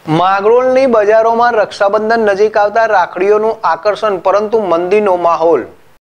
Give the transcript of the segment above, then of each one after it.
માંગરોળની બજારોમાં રક્ષાબંધન નજીક આવતા રાખડીઓનું આકર્ષણ પરંતુ મંદીનો માહોલ।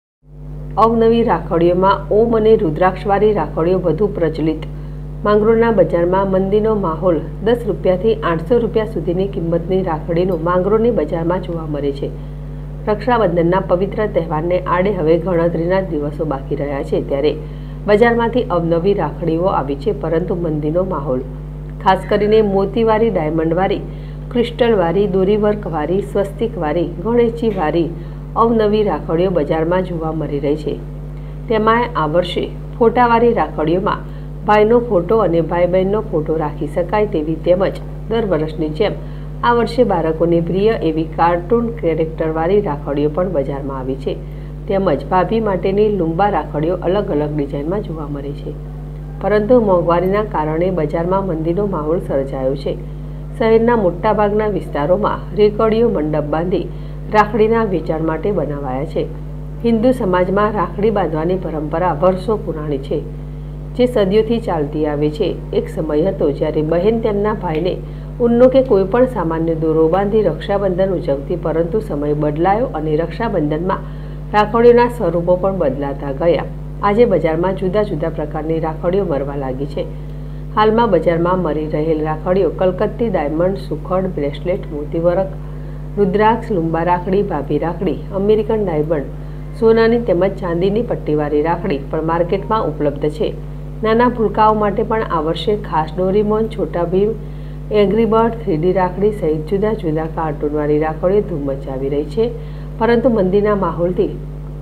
અવનવી રાખડીઓમાં ઓમ અને રુદ્રાક્ષવાળી રાખડીઓ વધુ પ્રચલિત। માંગરોળના બજારમાં મંદીનો માહોલ। 10 રૂપિયાથી 800 રૂપિયા સુધીની કિંમતની રાખડીનું માંગરોળની બજારમાં જોવા મળે છે। રક્ષાબંધનના પવિત્ર તહેવારને આડે હવે ગણતરીના દિવસો બાકી રહ્યા છે, ત્યારે બજારમાંથી અવનવી રાખડીઓ આવી છે, પરંતુ મંદીનો માહોલ। ખાસ કરીને મોતીવાળી, ડાયમંડવાળી, ક્રિસ્ટલવાળી, દોરીવર્કવાળી, સ્વસ્તિકવાળી, ગણેશજીવાળી અવનવી રાખડીઓ બજારમાં જોવા મળી રહી છે। તેમાં આ વર્ષે ફોટાવાળી રાખડીઓમાં ભાઈનો ફોટો અને ભાઈ બહેનનો ફોટો રાખી શકાય તેવી, તેમજ દર વર્ષની જેમ આ વર્ષે બાળકોને પ્રિય એવી કાર્ટૂન કેરેક્ટરવાળી રાખડીઓ પણ બજારમાં આવી છે। તેમજ ભાભી માટેની લુંબા રાખડીઓ અલગ અલગ ડિઝાઇનમાં જોવા મળે છે, પરંતુ મોંઘવારીના કારણે બજારમાં મંદીનો માહોલ સર્જાયો છે। શહેરના મોટાભાગના વિસ્તારોમાં રેકડીઓ મંડપ બાંધી રાખડીના વેચાણ માટે બનાવાયા છે। હિન્દુ સમાજમાં રાખડી બાંધવાની પરંપરા વર્ષો પુરાણી છે, જે સદીઓથી ચાલતી આવે છે। એક સમય હતો જ્યારે બહેન તેમના ભાઈને ઊનનો કે કોઈ પણ સામાન્ય દોરો બાંધી રક્ષાબંધન ઉજવતી, પરંતુ સમય બદલાયો અને રક્ષાબંધનમાં રાખડીઓના સ્વરૂપો પણ બદલાતા ગયા। આજે બજારમાં જુદા જુદા પ્રકારની રાખડીઓ મળવા લાગી છે। હાલમાં બજારમાં મળી રહેલ રાખડીઓ કલકત્તી ડાયમંડ, સુખડ, બ્રેસલેટ, મોતીવર્ક, રુદ્રાક્ષ, લુંબા રાખડી, ભાભી રાખડી, અમેરિકન ડાયમંડ, સોનાની તેમજ ચાંદીની પટ્ટીવાળી રાખડી પણ માર્કેટમાં ઉપલબ્ધ છે। નાના ભૂલકાઓ માટે પણ આ વર્ષે ખાસ Doraemon, Chhota Bheem, angry bird, 3D રાખડી સહિત જુદા જુદા કાર્ટૂનવાળી રાખડીઓ ધૂમ મચાવી રહી છે, પરંતુ મંદીના માહોલથી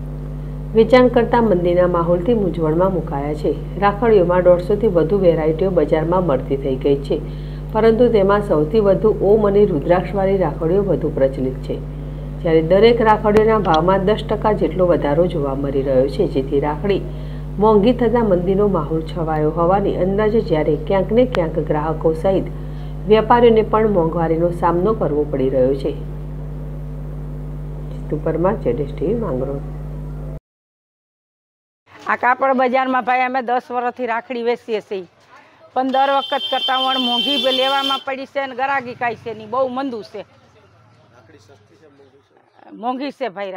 વેચાણ કરતા મંદીના માહોલથી મૂંઝવણમાં મુકાયા છે। રાખડીઓમાં 150થી વધુ વેરાયટીઓ બજારમાં મળતી થઈ ગઈ છે, પરંતુ તેમાં સૌથી વધુ ઓમ અને રુદ્રાક્ષવાળી રાખડીઓ વધુ પ્રચલિત છે, જ્યારે દરેક રાખડીઓના ભાવમાં 10% જેટલો વધારો જોવા મળી રહ્યો છે, જેથી રાખડી મોંઘી થતાં મંદીનો માહોલ છવાયો હોવાની અંદાજે, જ્યારે ક્યાંક ને ક્યાંક ગ્રાહકો સહિત વેપારીઓને પણ મોંઘવારીનો સામનો કરવો પડી રહ્યો છે। જીતુ પરમાર, ZSTV, માંગરોળ। આ કાપડ બજારમાં ભાઈ અમે 10 વર્ષથી રાખડી વેચીએ છીએ, પણ દર વખત કરતાં પણ મોંઘી લેવામાં પડી છે અને ગરાગી કાંઈ છે નહીં, બહુ મંદું છે, મોંઘી છે ભાઈ।